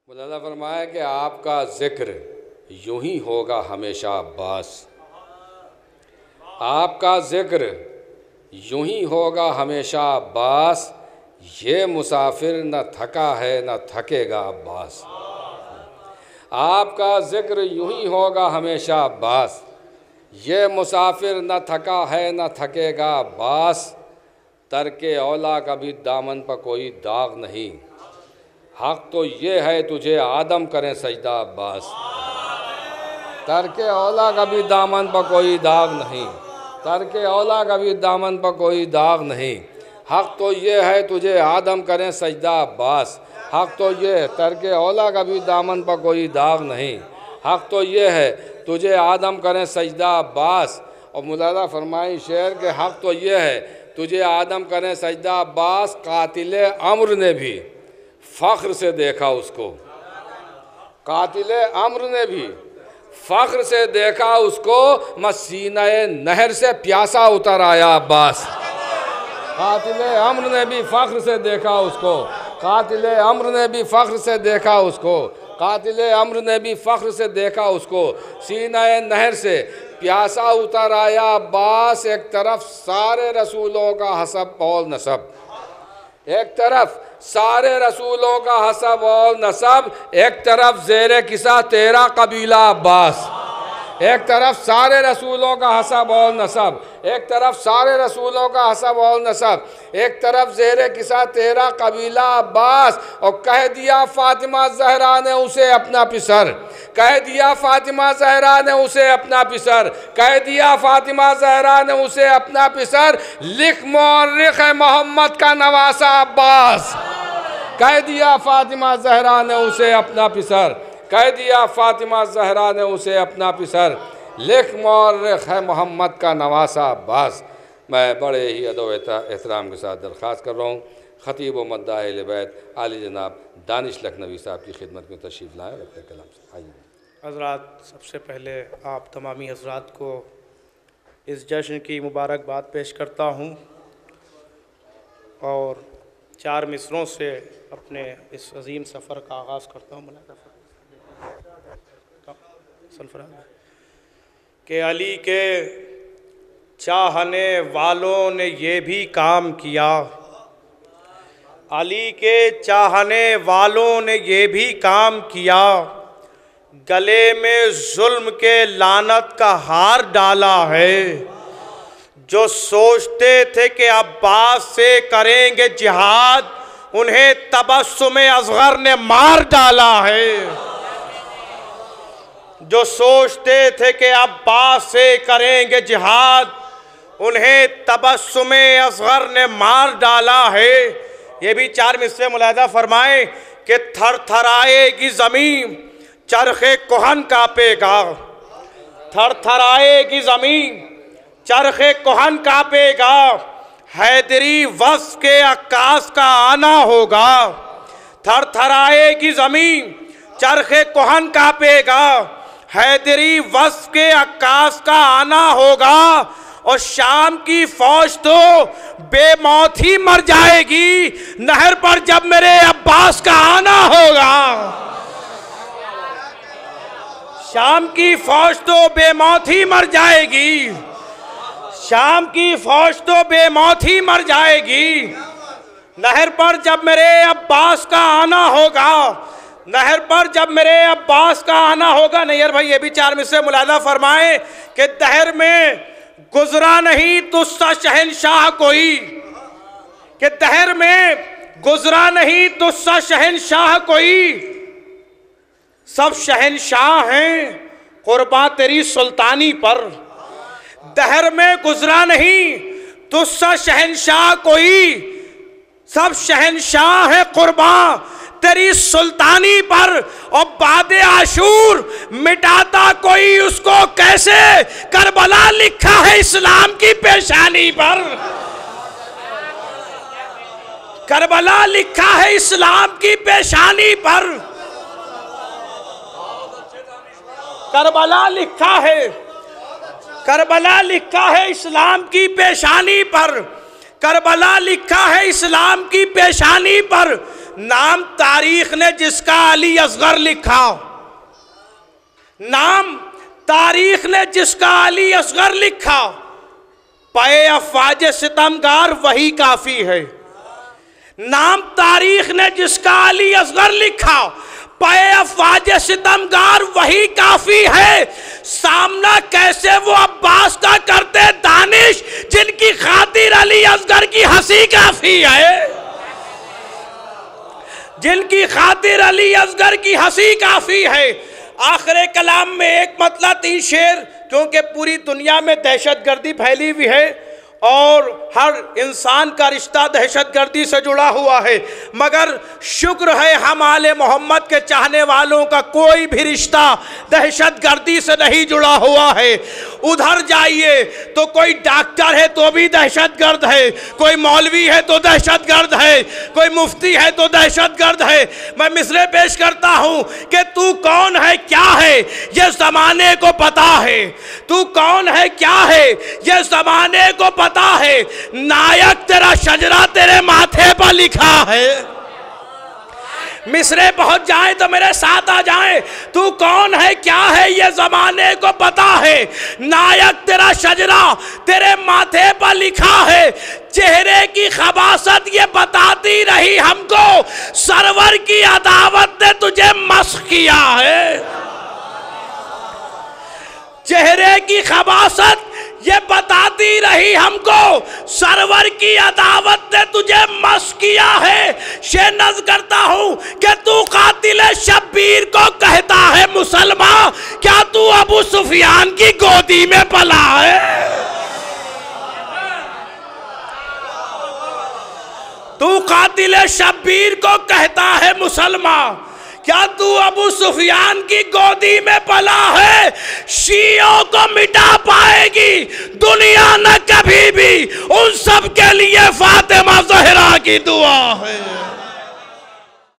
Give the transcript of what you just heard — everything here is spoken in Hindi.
मौलाना फरमाया कि आपका ज़िक्र यूं ही होगा हमेशा अब्बास, आपका ज़िक्र यूं ही होगा हमेशा अब्बास, ये मुसाफिर न थका है न थकेगा अब्बास। आपका ज़िक्र यूं ही होगा हमेशा अब्बास, ये मुसाफिर न थका है न थकेगा अब्बास। तरके औला का भी दामन पर कोई दाग नहीं, हक़ तो ये है तुझे आदम करें सजदा अब्बास। तरके औला का भी दामन पर कोई दाग नहीं, तरके औला का भी दामन पर कोई दाग नहीं, हक़ तो ये है तुझे आदम करें सजदा अब्बास। हक़ तो ये है, तरके औला का भी दामन पर कोई दाग नहीं, हक़ तो ये है तुझे आदम करें सजदा अब्बास। और मुलादा फरमाई शेर के हक़ तो ये है तुझे आदम करें सजदा अब्बास। कातिल अम्र ने भी फ़ख्र से देखा उसको, कातिल अम्र ने भी फ़ख्र से देखा उसको, मसीने नहर से प्यासा उतर आया अब्बास। कातिल अम्र ने भी फ़ख्र से देखा उसको, कातिल अम्र ने भी फ़ख्र से देखा उसको, कातिल अम्र ने भी फ़ख्र से देखा उसको, सीने नहर से प्यासा उतर आया अब्बास। एक तरफ सारे रसूलों का हसब और नसब, एक तरफ सारे रसूलों का हसब और नसब, एक तरफ ज़ेरे किसा तेरा कबीला अब्बास। एक तरफ सारे रसूलों का हसब और नसब, एक तरफ सारे रसूलों का हसब और नसब, एक तरफ ज़ेरे किसा तेरा कबीला अब्बास। और कह दिया फ़ातिमा ज़हरा ने उसे अपना पिसर, कह दिया फ़ातिमा ज़हरा ने उसे अपना पिसर, कह दिया फ़ातिमा ज़हरा ने उसे अपना पिसर। लिख मौर्रिख़ मोहम्मद का नवासा अब्बास, कह दिया फ़ातिमा ज़हरा ने उसे अपना पिसर, कह दिया फ़ातिमा ज़हरा ने उसे अपना पिसर। लिख मौर्रिख़ है मोहम्मद का नवासा अब्बास। मैं बड़े ही अदब एहतराम के साथ दरख्वास्त कर रहा हूँ ख़तीब व मद्दाह अहले बैत आली जनाब दानिश लखनवी साहब की खिदमत में तशरीफ़ लाएँ और अपने कलाम से। आइए हज़रात, सबसे पहले आप तमामी हज़रात को इस जश्न की मुबारकबाद पेश करता हूँ और 4 मिसरों से अपने इस अजीम सफ़र का आगाज़ करता हूँ। कि अली के चाहने वालों ने ये भी काम किया, अली के चाहने वालों ने ये भी काम किया, गले में जुल्म के लानत का हार डाला है। जो सोचते थे कि अब्बास से करेंगे जिहाद, उन्हें तबस्सुम असग़र ने मार डाला है। जो सोचते थे कि अब्बास से करेंगे जिहाद, उन्हें तबस्सुम असग़र ने मार डाला है। ये भी 4 मिसरे मुलाहिज़ा फरमाएं कि थर थराएगी ज़मीन, चरखे कोहन कांपेगा, थर थराएगी ज़मीन, चरखे कोहन कांपेगा। हैदरी वस्फ़ के अक्कास का आना होगा, थर थराएगी ज़मीन, चरखे कोहन कांपेगा। हैदरी वस्फ़ के अक्कास का आना होगा। और शाम की फौज तो बेमौत ही मर जाएगी, नहर पर जब मेरे अब्बास का आना होगा। शाम की फौज तो बेमौत ही मर जाएगी, शाम की फौज तो बेमौत ही मर जाएगी। नहर पर जब मेरे अब्बास का आना होगा, नहर पर जब मेरे अब्बास का आना होगा। नैयर भाई ये भी 4 मिसरे मुलाहिज़ा फरमाएं कि दहर में गुजरा नहीं तुझसा शहनशाह कोई, कि दहर में गुजरा नहीं तुझसा शहनशाह कोई। सब शहनशाह हैं कुर्बान तेरी सुल्तानी पर, दहर में गुजरा नहीं तुझसा शहनशाह कोई। सब शहनशाह है कुर्बान तेरी सुल्तानी पर। और बाद आशूर मिटाता कोई उसको कैसे, करबला लिखा है इस्लाम की पेशानी पर, करबला लिखा है इस्लाम की पेशानी पर। करबला लिखा है, करबला लिखा है इस्लाम की पेशानी पर, करबला लिखा है इस्लाम की पेशानी पर। नाम तारीख ने जिसका अली असगर लिखा, नाम तारीख ने जिसका अली असगर लिखा, पे अफवाज सितमगार वही काफी है। नाम तारीख ने जिसका अली असगर लिखा, पे अफवाज सितमगार वही काफी है। सामना कैसे वो अब्बास का करते दानिश, जिनकी खातिर अली असगर की हंसी काफी है, जिनकी खातिर अली असगर की हंसी काफी है। आखिर कलाम में एक मतला 3 शेर, क्योंकि पूरी दुनिया में दहशतगर्दी फैली हुई है और हर इंसान का रिश्ता दहशतगर्दी से जुड़ा हुआ है, मगर शुक्र है हम आले मोहम्मद के चाहने वालों का कोई भी रिश्ता दहशतगर्दी से नहीं जुड़ा हुआ है। उधर जाइए तो कोई डॉक्टर है तो भी दहशतगर्द है, कोई मौलवी है तो दहशतगर्द है, कोई मुफ्ती है तो दहशतगर्द है। मैं मिसरे पेश करता हूं कि तू कौन है क्या है ये जमाने को पता है, तू कौन है क्या है ये जमाने को पता है। नायक तेरा शजरा तेरे माथे पर लिखा है। मिसरे पहुंच जाए तो मेरे साथ आ जाए। तू कौन है क्या है ये जमाने को पता है, नायक तेरा शजरा तेरे माथे पर लिखा है। चेहरे की खबासत ये बताती रही हमको, सरवर की अदावत ने तुझे मस्ख किया है। चेहरे की खबासत ये बताती रही हमको, सरवर की अदावत ने तुझे मस्ख किया है। शेनज करता हूं कि तू कातिल शब्बीर को कहता है मुसलमान, क्या तू अबू सुफियान की गोदी में पला है। तू कातिल शब्बीर को कहता है मुसलमान, क्या तू अबू सुफियान की गोदी में पला है। शियों को मिटा पाएगी दुनिया न कभी भी, उन सब के लिए फातिमा ज़हरा की दुआ है।